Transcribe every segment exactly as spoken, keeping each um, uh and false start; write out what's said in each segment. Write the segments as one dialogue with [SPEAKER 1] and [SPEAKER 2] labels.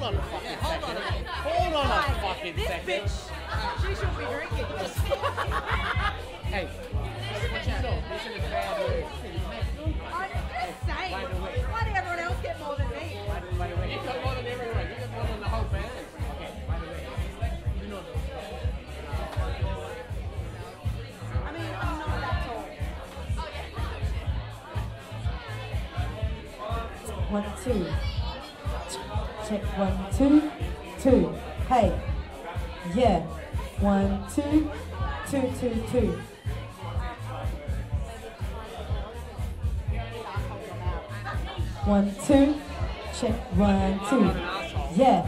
[SPEAKER 1] on a fucking yeah, hold second. On. Hold on a fucking
[SPEAKER 2] this
[SPEAKER 1] second.
[SPEAKER 2] Bitch, she should be drinking.
[SPEAKER 1] Hey, what you know? This is a bad word.
[SPEAKER 2] I'm just saying. By the way, why did everyone else get more than me?
[SPEAKER 1] By, by the way, you got more than everyone. You got more than the whole band. Okay. By the way, you know.
[SPEAKER 2] I mean, I'm not that tall.
[SPEAKER 3] One, two. Check one, two, two. Hey. Yeah. One, two, two, two, two. One, two. Check one, two. Yeah.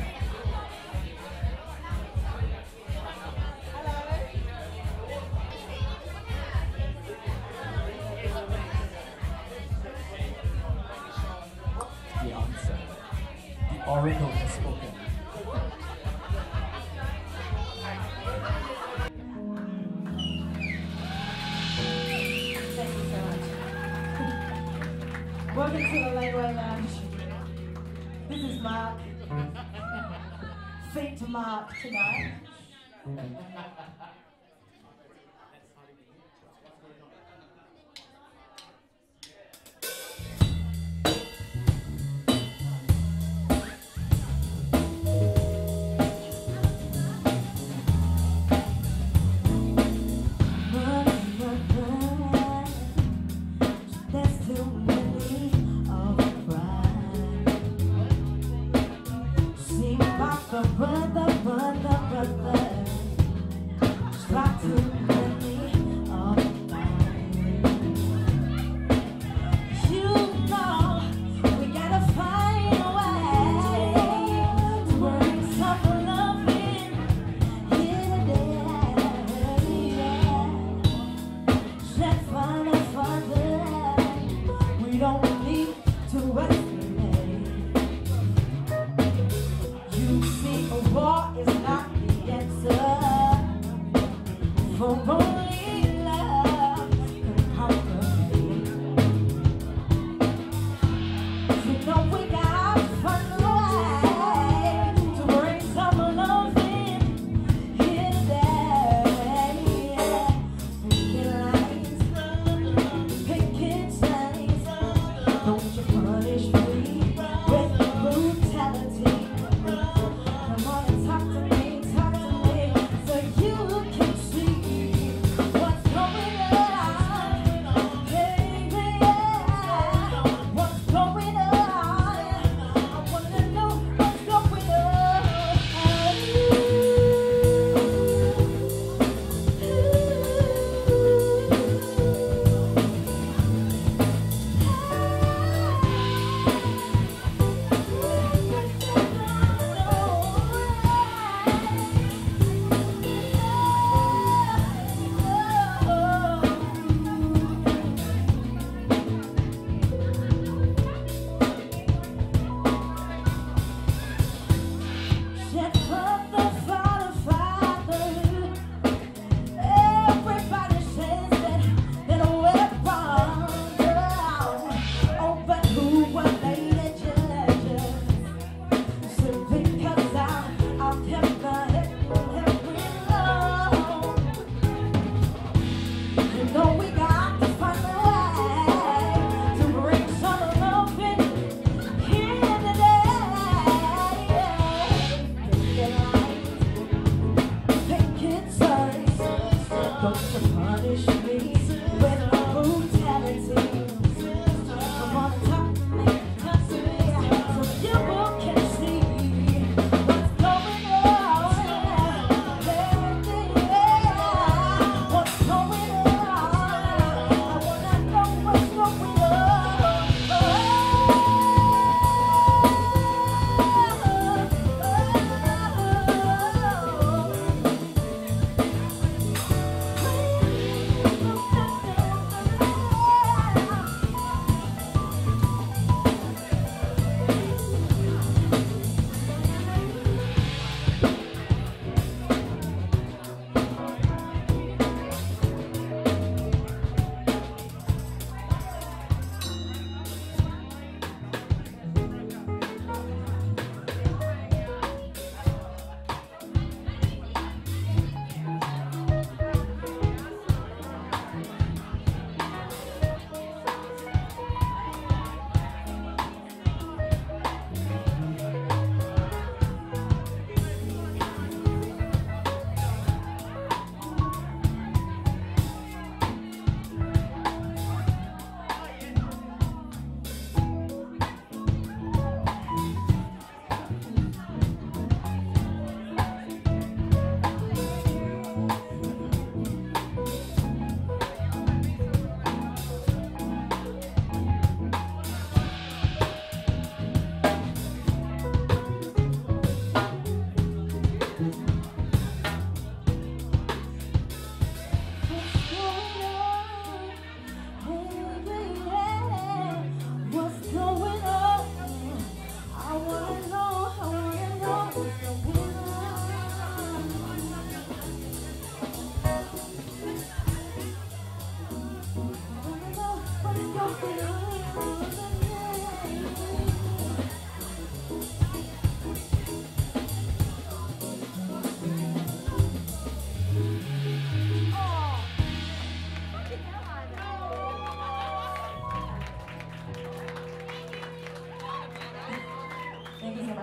[SPEAKER 4] The answer. The oracle has spoken.
[SPEAKER 3] Thank you so much. Welcome to the Laneway Lounge. This is Mark. Feet to Mark tonight. War is not the answer.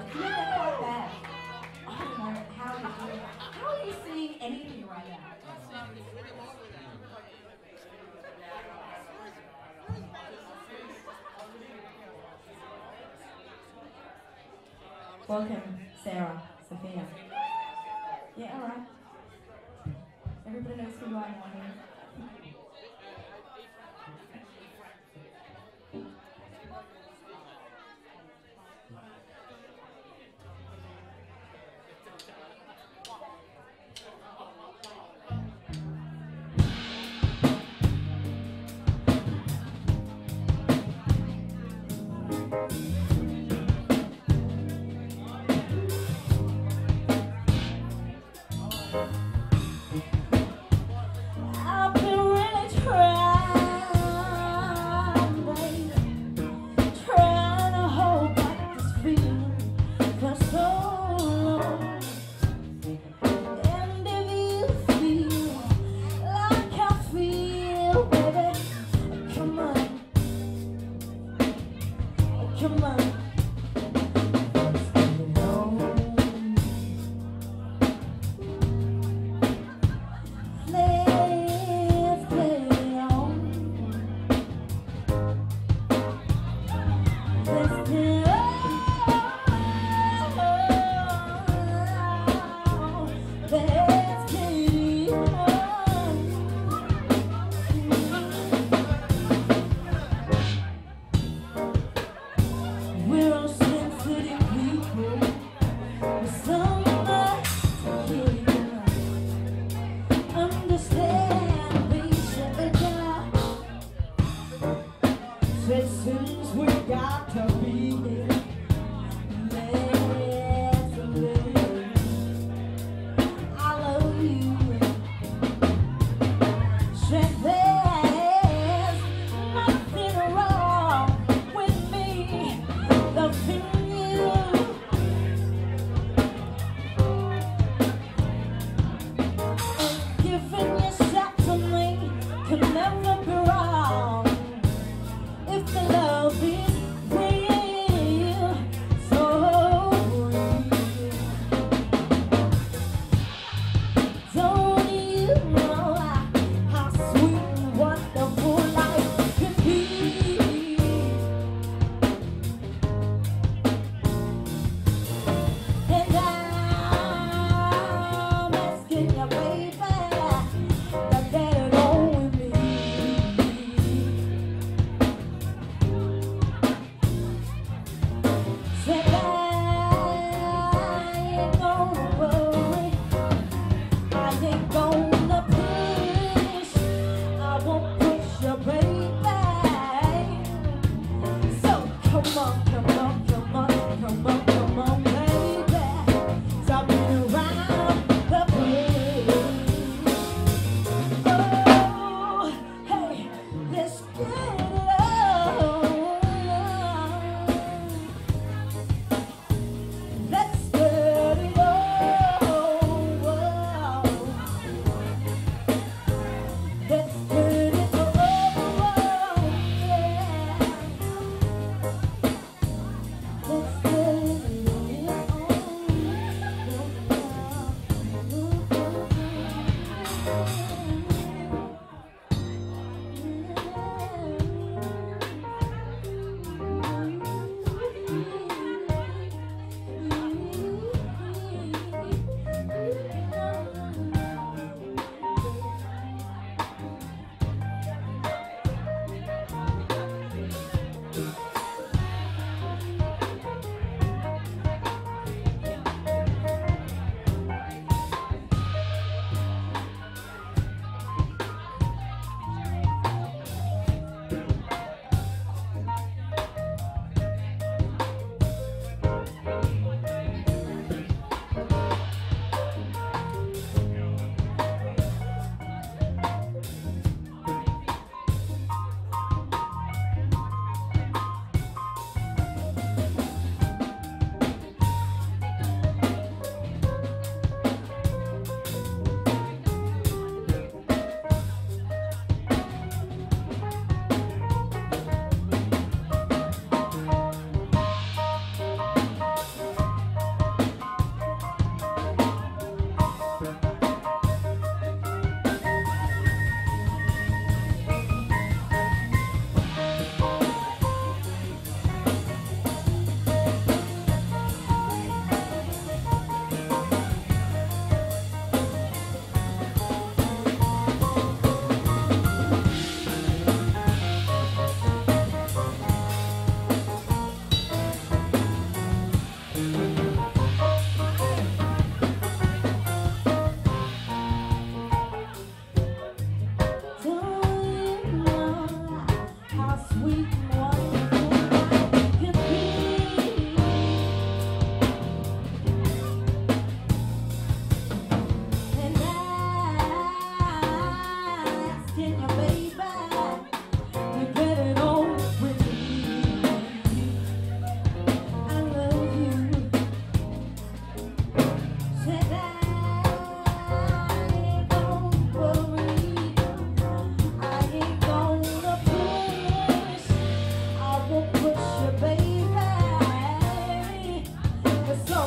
[SPEAKER 3] It's not that quite bad. I don't know how you do it. How are you seeing anything right now? Welcome, Sarah, Sophia. Yeah, alright. Everybody knows who I am here.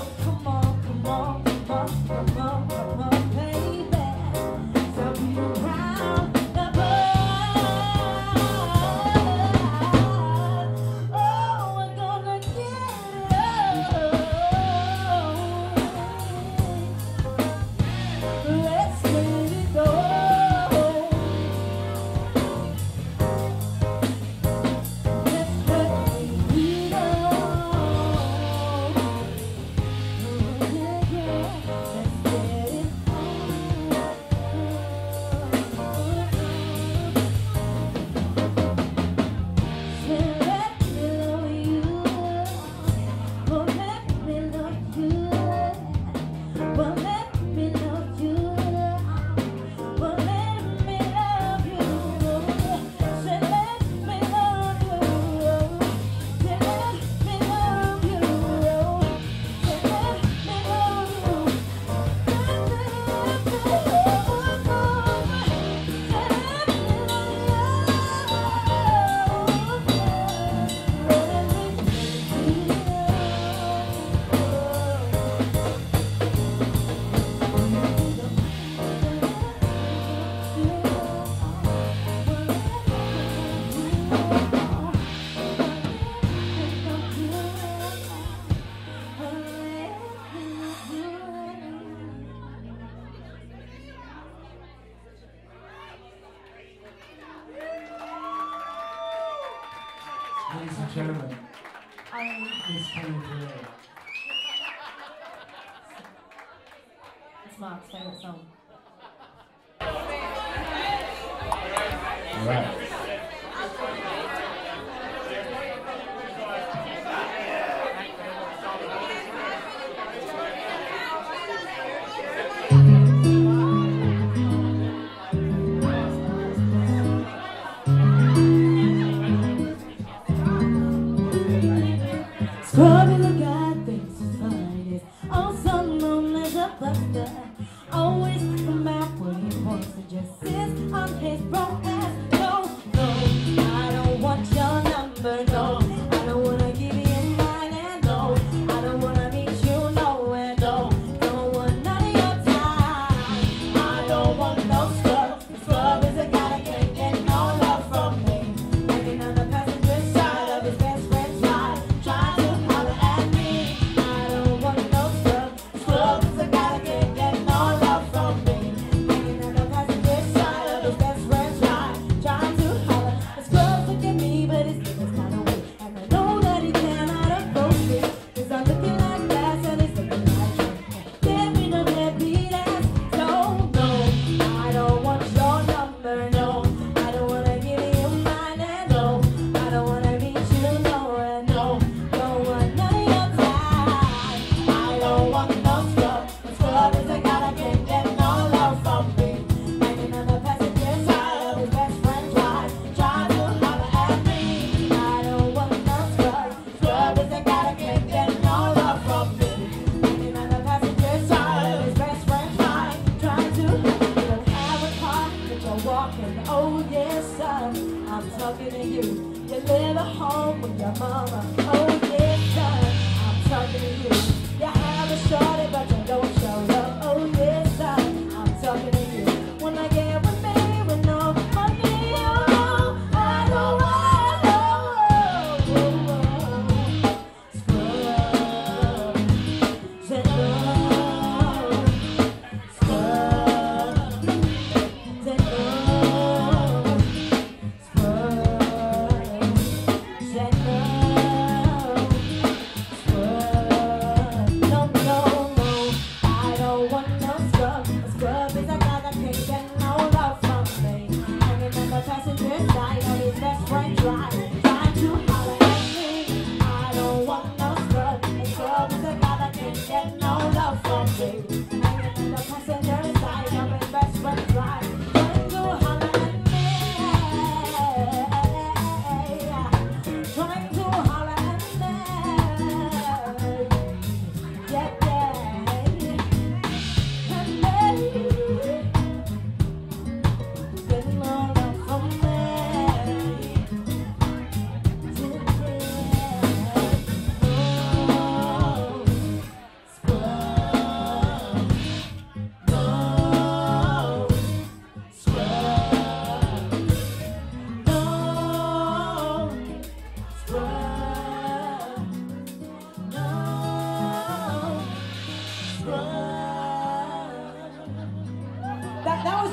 [SPEAKER 4] Ladies and gentlemen,
[SPEAKER 3] Um,
[SPEAKER 4] Miss Payne.
[SPEAKER 3] it's Mark's favourite song.
[SPEAKER 4] All right.
[SPEAKER 3] Scrubbing the God thinks he's fine is also known as a buster. Always come out when he wants to just sit on his broke ass. No, no, I don't want your number, no. I don't wanna give you mine, and no, I don't wanna meet you nowhere, no. Don't want none of your time. I don't want no scrub. The scrub is a guy that can't get no love from me. Hanging on the passenger side of his best friend's ride, trying to holler at me. I don't want no scrub. The scrub is a guy that can't get no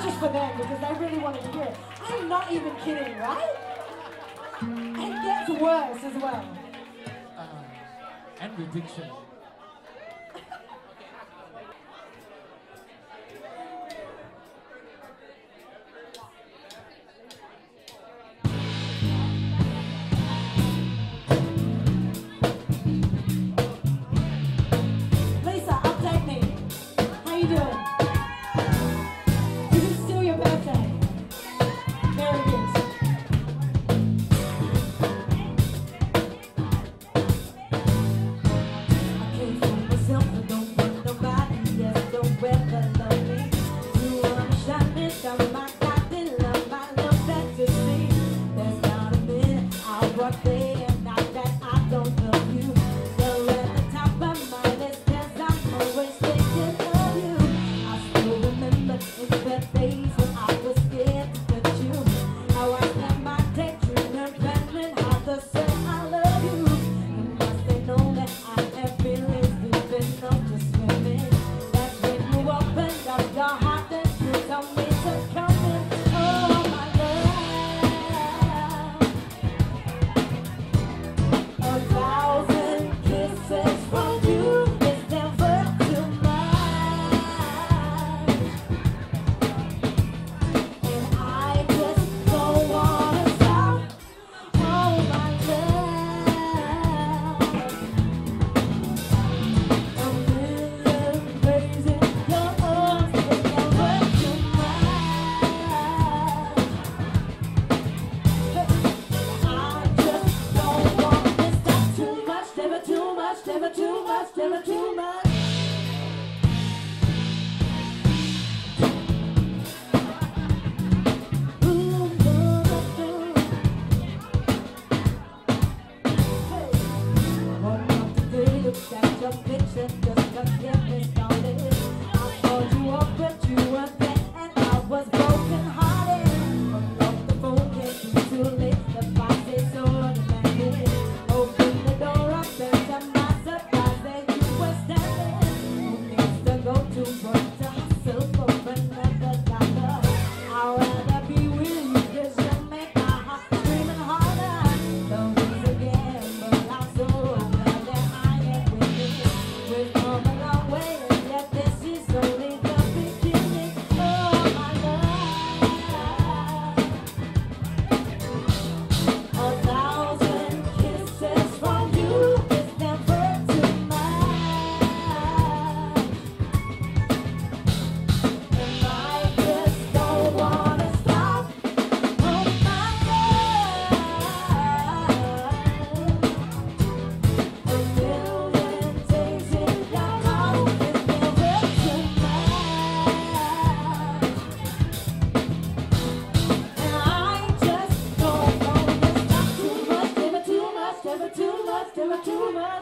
[SPEAKER 3] just for them because they really wanted to hear it. I'm not even kidding, right? It gets worse as well.
[SPEAKER 4] Uh, and the diction.
[SPEAKER 3] Lisa, update me. How you doing? Is it still your birthday? Very good. I can't fool myself, I don't want nobody else, don't ever love me. You understand this, I'm my goddamn love, my love fantasy. There's not a minute I'll work there, not that I don't love you. You're at the top of my list, 'cause I'm always thinking of you. I still remember in bed days when I was scared to touch you. How I spent my day dreaming, planning how to say I love you. You must have known that I have feelings deep enough to swim in. That's when you opened up your heart and you told me to come in. Oh, my love. A thousand kisses from you is never too much. And I just don't wanna stop. Oh, my love. A million crazy your arms is never too much. I just don't want to stop. Too much, never too much, never too much, never too much. Ooh, ooh, ooh. Hey. Woke up today, looked at your picture just to get me started. I called you up, but you weren't there, and I was broken hearted. Hung up the phone, came through too late. The box is so unimaginated. Opened the door up, and to my surprise, there you were standing. Who needs to go to work to hustle for another dollar? I'd rather be with you, 'cause you make my heart screaming harder. Love is a gamble, I'm so glad that I am with you. We've come a long way, and yet this is only the beginning. Oh, my love. A thousand kisses from you is never too much. And I just don't wanna stop. Oh, my love. A million days in your mouth is never too much. And I just don't wanna stop. Too much, never too much, never too much, never too much.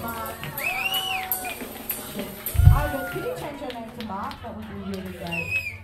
[SPEAKER 3] Mark, can you change your name to Mark? That would be really great.